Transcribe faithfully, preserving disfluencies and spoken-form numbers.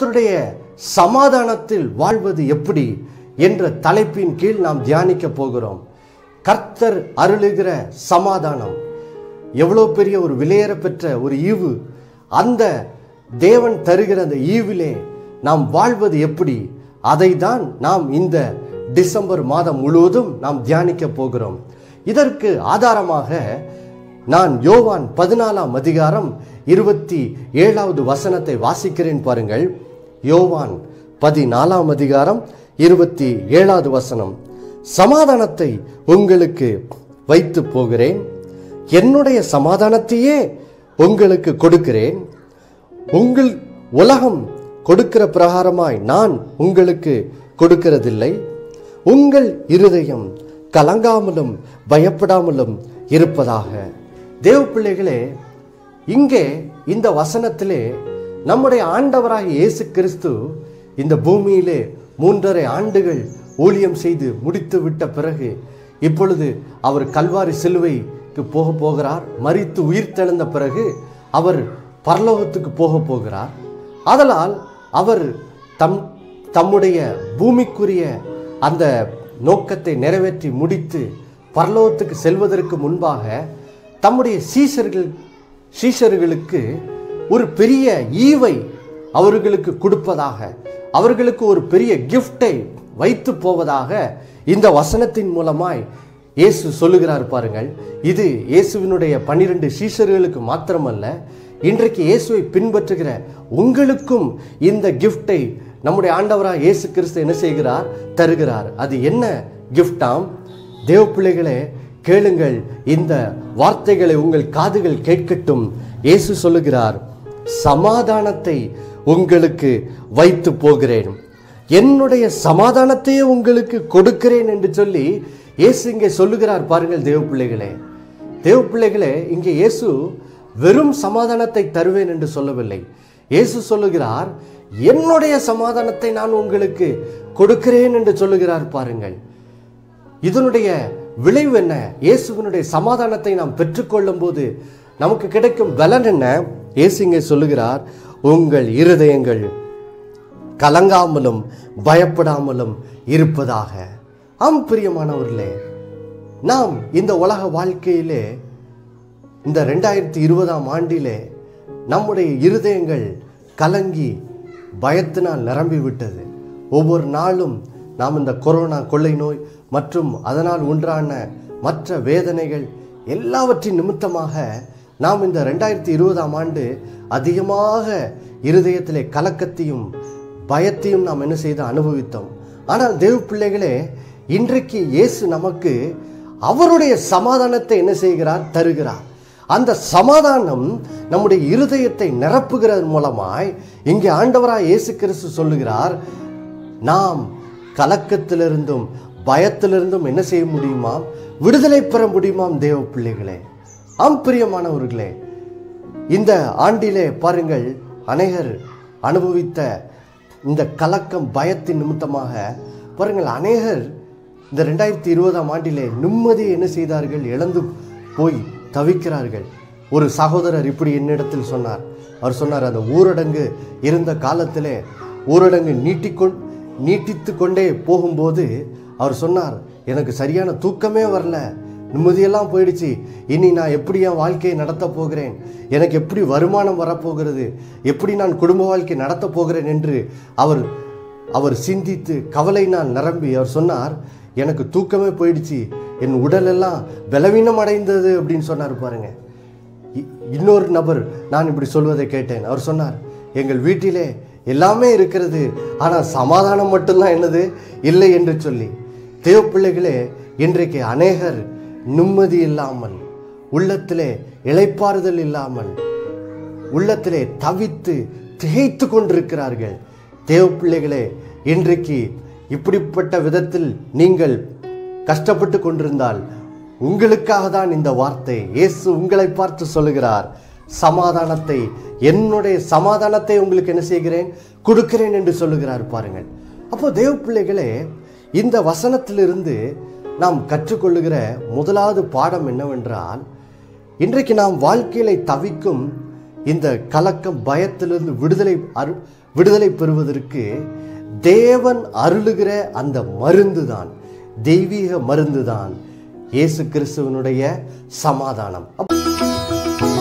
கர்த்தருடைய சமாதானத்தில் வாழ்வது எப்படி என்ற தலைப்பின் கீழ் நாம் தியானிக்க போகிறோம். கர்த்தர் அருளுகிற சமாதானம் எவ்வளோ பெரிய ஒரு விலையேற பெற்ற ஒரு ஈவு. அந்த தேவன் தருகிற அந்த ஈவிலே நாம் வாழ்வது எப்படி, அதை தான் நாம் இந்த டிசம்பர் மாதம் முழுவதும் நாம் தியானிக்க போகிறோம். இதற்கு ஆதாரமாக நான் யோவான் பதினாலாம் அதிகாரம் இருபத்தி ஏழாவது வசனத்தை வாசிக்கிறேன் பாருங்கள். யோவான் பதினாலாம் அதிகாரம் இருபத்தி ஏழாவது வசனம். சமாதானத்தை உங்களுக்கு வைத்து போகிறேன், என்னுடைய சமாதானத்தையே உங்களுக்கு கொடுக்கிறேன். உங்கள் உலகம் கொடுக்கிற பிரகாரமாய் நான் உங்களுக்கு கொடுக்கிறதில்லை. உங்கள் இருதயம் கலங்காமலும் பயப்படாமலும் இருப்பதாக. தேவ பிள்ளைகளே, இங்கே இந்த வசனத்திலே நம்முடைய ஆண்டவராகிய இயேசு கிறிஸ்து இந்த பூமியிலே மூன்றரை ஆண்டுகள் ஊழியம் செய்து முடித்து விட்ட பிறகு இப்பொழுது அவர் கல்வாரி சிலுவைக்கு போக போகிறார். மரித்து உயிர் தெழுந்த பிறகு அவர் பரலோகத்துக்கு போக போகிறார். ஆதலால் அவர் தம் தம்முடைய பூமிக்குரிய அந்த நோக்கத்தை நிறைவேற்றி முடித்து பரலோகத்துக்கு செல்வதற்கு முன்பாக தம்முடைய சீஷர்கள் சீஷர்களுக்கு ஒரு பெரிய ஈவை அவர்களுக்கு கொடுப்பதாக, அவர்களுக்கு ஒரு பெரிய கிஃப்டை வைத்து போவதாக இந்த வசனத்தின் மூலமாய் இயேசு சொல்லுகிறார் பாருங்கள். இது இயேசுவினுடைய பன்னிரண்டு சீஷர்களுக்கு மாத்திரமல்ல, இன்றைக்கு இயேசுவை பின்பற்றுகிற உங்களுக்கும் இந்த கிஃப்டை நம்முடைய ஆண்டவராக இயேசு கிறிஸ்து என்ன செய்கிறார், தருகிறார். அது என்ன கிஃப்டாம்? தேவ பிள்ளைகளே, கேளுங்கள், இந்த வார்த்தைகளை உங்கள் காதுகள் கேட்கட்டும். இயேசு சொல்லுகிறார், சமாதானத்தை உங்களுக்கு வைத்து போகிறேன், என்னுடைய சமாதானத்தையே உங்களுக்கு கொடுக்கிறேன் என்று சொல்லி இயேசு இங்கே சொல்லுகிறார் பாருங்கள். தேவ பிள்ளைகளே, தேவ பிள்ளைகளே, இங்கே இயேசு வெறும் சமாதானத்தை தருவேன் என்று சொல்லவில்லை. இயேசு சொல்லுகிறார், என்னுடைய சமாதானத்தை நான் உங்களுக்கு கொடுக்கிறேன் என்று சொல்லுகிறார் பாருங்கள். இதனுடைய விளைவு என்ன? இயேசுவினுடைய சமாதானத்தை நாம் பெற்றுக்கொள்ளும் போது நமக்கு கிடைக்கும் பலன் என்ன? இயேசு இங்கே சொல்லுகிறார், உங்கள் இருதயங்கள் கலங்காமலும் பயப்படாமலும் இருப்பதாக. ஆம் பிரியமானவர்களே, நாம் இந்த உலக வாழ்க்கையிலே இந்த ரெண்டாயிரத்தி இருபதாம் ஆண்டிலே நம்முடைய இருதயங்கள் கலங்கி பயத்தினால் நிரம்பி விட்டது. ஒவ்வொரு நாளும் நாம் இந்த கொரோனா கொள்ளை நோய் மற்றும் அதனால் உண்டான மற்ற வேதனைகள் எல்லாவற்றின் நிமித்தமாக நாம் இந்த ரெண்டாயிரத்தி இருபதாம் ஆண்டு அதிகமாக இருதயத்திலே கலக்கத்தையும் பயத்தையும் நாம் என்ன செய்து அனுபவித்தோம். ஆனால் தேவ பிள்ளைகளே, இன்றைக்கு இயேசு நமக்கு அவருடைய சமாதானத்தை என்ன செய்கிறார், தருகிறார். அந்த சமாதானம் நம்முடைய இருதயத்தை நிரப்புகிறது மூலமாய் இங்கே ஆண்டவராய் இயேசு கிறிஸ்து சொல்லுகிறார், நாம் கலக்கத்திலிருந்தும் பயத்திலிருந்தும் என்ன செய்ய முடியுமாம், விடுதலை பெற முடியுமாம். தேவ பிள்ளைகளே, ஆம் பிரியமானவர்களே, இந்த ஆண்டிலே பாருங்கள், அநேகர் அனுபவித்த இந்த கலக்கம் பயத்தின் நிமித்தமாக பாருங்கள், அநேகர் இந்த ரெண்டாயிரத்தி இருபதாம் ஆண்டிலே நிம்மதியை என்ன செய்தார்கள், இழந்து போய் தவிக்கிறார்கள். ஒரு சகோதரர் இப்படி என்னிடத்தில் சொன்னார். அவர் சொன்னார், அந்த ஊரடங்கு இருந்த காலத்திலே ஊரடங்கு நீட்டிக்கொண் நீட்டித்து கொண்டே போகும்போது அவர் சொன்னார், எனக்கு சரியான தூக்கமே வரல, நிம்மதியெல்லாம் போயிடுச்சு, இனி நான் எப்படி என் வாழ்க்கையை நடத்த போகிறேன், எனக்கு எப்படி வருமானம் வரப்போகிறது, எப்படி நான் குடும்ப வாழ்க்கை நடத்த போகிறேன் என்று அவர் அவர் சிந்தித்து கவலையினால் நிரம்பி அவர் சொன்னார், எனக்கு தூக்கமே போயிடுச்சு, என் உடலெல்லாம் பலவீனம் அடைந்தது அப்படின்னு சொன்னார் பாருங்க. இன்னொரு நபர் நான் இப்படி சொல்வதை கேட்டேன். அவர் சொன்னார், எங்கள் வீட்டிலே எல்லாமே இருக்கிறது, ஆனால் சமாதானம் மட்டும்தான் என்னது இல்லை என்று சொல்லி. தேவ பிள்ளைகளே, இன்றைக்கு அநேகர் நிம்மதி இல்லாமல், உள்ளத்திலே இளைப்பாறுதல் இல்லாமல், உள்ளத்திலே தவித்து திகைத்து கொண்டிருக்கிறார்கள். தேவ பிள்ளைகளே, இன்றைக்கு இப்படிப்பட்ட விதத்தில் நீங்கள் கஷ்டப்பட்டு கொண்டிருந்தால் உங்களுக்காக தான் இந்த வார்த்தை. இயேசு உங்களை பார்த்து சொல்லுகிறார், சமாதானத்தை, என்னுடைய சமாதானத்தை உங்களுக்கு என்ன செய்கிறேன், கொடுக்கிறேன் என்று சொல்லுகிறார் பாருங்கள். அப்போ தேவ பிள்ளைகளே, இந்த வசனத்திலிருந்து நாம் கற்றுக்கொள்ளுகிற முதலாவது பாடம் என்னவென்றால், இன்றைக்கு நாம் வாழ்க்கையில தவிக்கும் இந்த கலக்கம் பயத்திலிருந்து விடுதலை அரு விடுதலை பெறுவதற்கு தேவன் அருளுகிற அந்த மருந்து தான், தெய்வீக மருந்து தான் இயேசு கிறிஸ்துவனுடைய சமாதானம்.